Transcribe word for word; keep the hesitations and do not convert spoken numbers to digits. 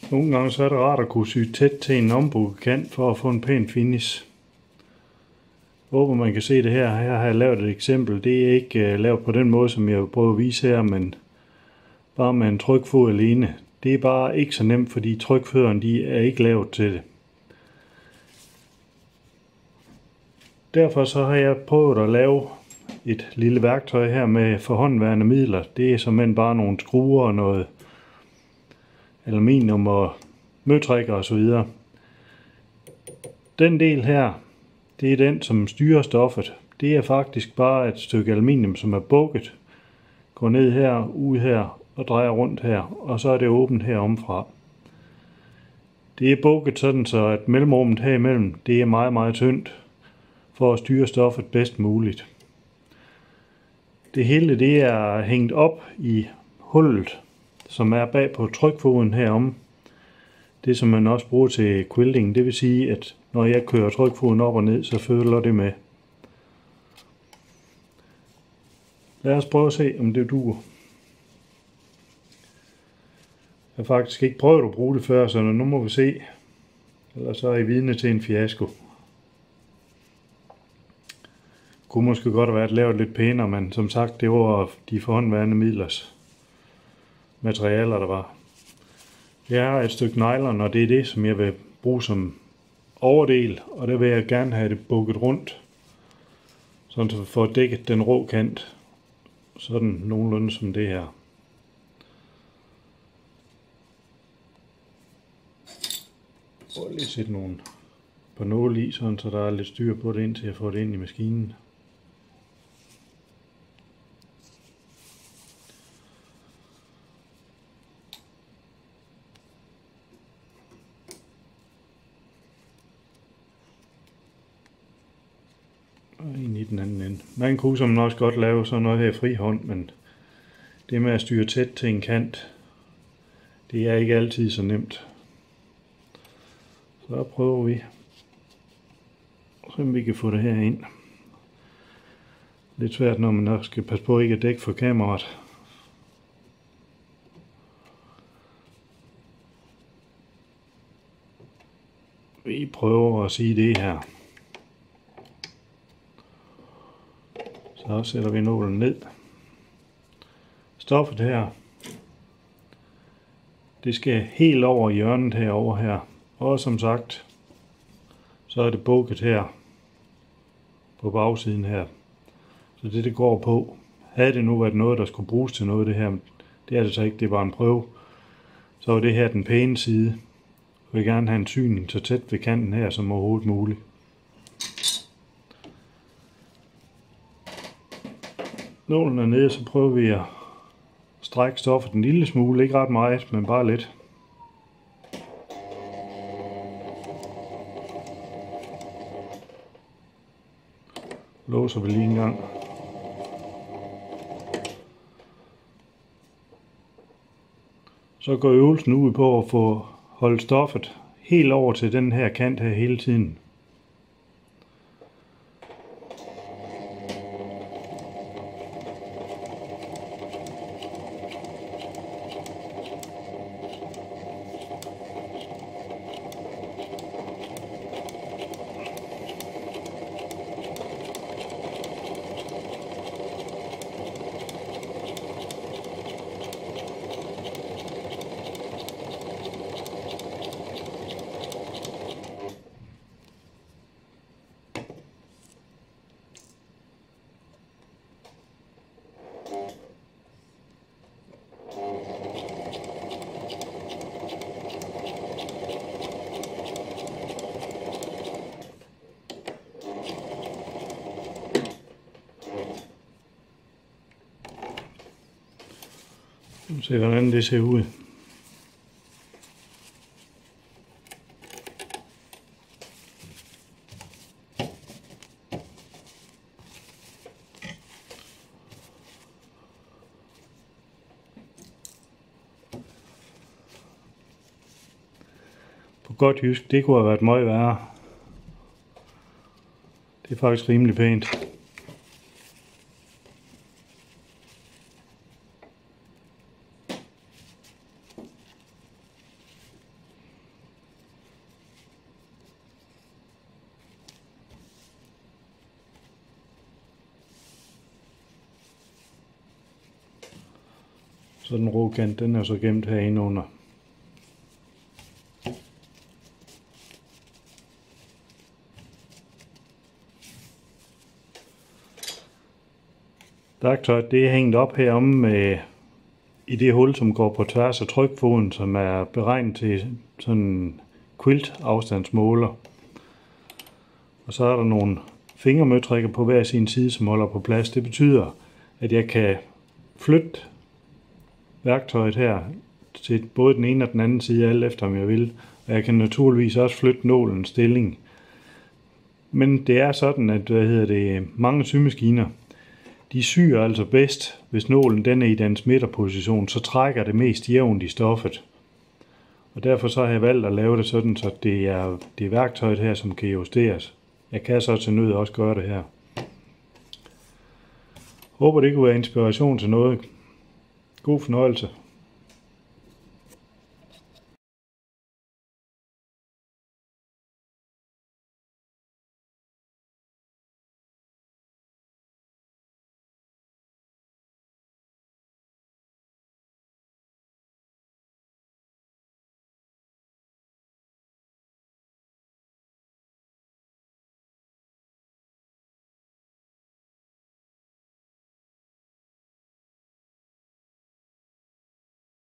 Nogle gange så er det rart at kunne sy tæt til en ombukket kant for at få en pæn finish. Jeg håber man kan se det her. Her har jeg lavet et eksempel. Det er ikke uh, lavet på den måde som jeg vil prøve at vise her, men bare med en trykfod alene. Det er bare ikke så nemt, fordi trykfødderne de er ikke lavet til det. Derfor så har jeg prøvet at lave et lille værktøj her med forhåndværende midler. Det er simpelthen bare nogle skruer og noget aluminium og møtrikker og så videre. Den del her, det er den som styrer stoffet. Det er faktisk bare et stykke aluminium som er bukket. Går ned her, ud her og drejer rundt her, og så er det åbent her omfra. Det er bukket sådan så at mellemrummet her imellem, det er meget meget tyndt for at styre stoffet bedst muligt. Det hele det er hængt op i hullet, som er bag på trykfoden herom. Det som man også bruger til quilting, det vil sige at når jeg kører trykfoden op og ned, så følger det med. Lad os prøve at se om det duer. Jeg har faktisk ikke prøvet at bruge det før, så nu må vi se. Ellers så er I vidne til en fiasko. Kunne måske godt have været lavet lidt pænere, men som sagt, det var de forhåndværende midlers materialer, der var. Jeg har et stykke nylon, og det er det, som jeg vil bruge som overdel, og der vil jeg gerne have det bukket rundt, sådan så vi får dækket den rå kant, sådan nogenlunde som det her. Prøv lige at sætte nogle på nåle i, sådan så der er lidt styr på det, indtil jeg får det ind i maskinen. Og ind i den anden ende. Man kunne som også godt lave sådan noget her i frihånd, men det med at styre tæt til en kant, det er ikke altid så nemt. Så prøver vi, så vi kan få det her ind. Lidt svært, når man også skal passe på ikke at dække for kameraet. Vi prøver at sige det her. Så sætter vi nålen ned. Stoffet her, det skal helt over hjørnet herover her. Og som sagt, så er det bukket her på bagsiden her. Så det det går på. Havde det nu været noget, der skulle bruges til noget det her, det er det så ikke, det var en prøve. Så er det her den pæne side. Jeg vil gerne have en syning så tæt ved kanten her som overhovedet muligt. Nålen er nede, så prøver vi at strække stoffet en lille smule, ikke ret meget, men bare lidt. Låser vi lige en gang. Så går øvelsen ud på at få holdt stoffet helt over til den her kant her hele tiden. Se hvordan det ser ud. På godt jysk, det kunne have været meget værre. Det er faktisk rimelig pænt. Så den rå kant, den er så gemt herinde under. Værktøjet det er hængt op heromme med, i det hul, som går på tværs af trykfoden, som er beregnet til sådan en quilt afstandsmåler. Og så er der nogle fingermøtrikker på hver sin side, som holder på plads. Det betyder, at jeg kan flytte værktøjet her til både den ene og den anden side, alt efter om jeg vil. Og jeg kan naturligvis også flytte nålens stilling. Men det er sådan, at hvad hedder det, mange symaskiner, de syr altså bedst, hvis nålen den er i dens midterposition, så trækker det mest jævnt i stoffet. Og derfor så har jeg valgt at lave det sådan, så det er, det er værktøjet her, som kan justeres. Jeg kan så til nød også gøre det her. Håber det kunne være inspiration til noget. God fornøjelse.